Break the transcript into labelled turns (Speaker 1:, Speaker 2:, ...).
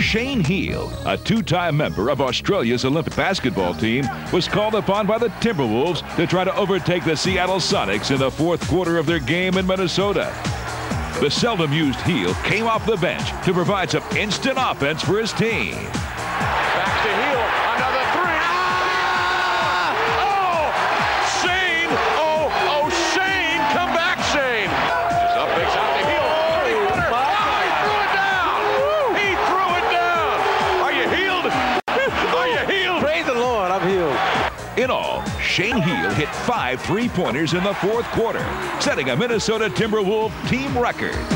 Speaker 1: Shane Heal, a two-time member of Australia's Olympic basketball team, was called upon by the Timberwolves to try to overtake the Seattle Sonics in the fourth quarter of their game in Minnesota. The seldom-used Heal came off the bench to provide some instant offense for his team.
Speaker 2: Back to Heal, another three. Ah! Oh! Shane! Oh, Shane! Come back, Shane! Just up, makes out to Heal. Three-footer. Oh, he threw it down! He threw it down! Are you healed? Are you healed?
Speaker 3: Praise the Lord, I'm healed.
Speaker 1: In all, Shane Heal hit 5 3-pointers in the fourth quarter, setting a Minnesota Timberwolves team record.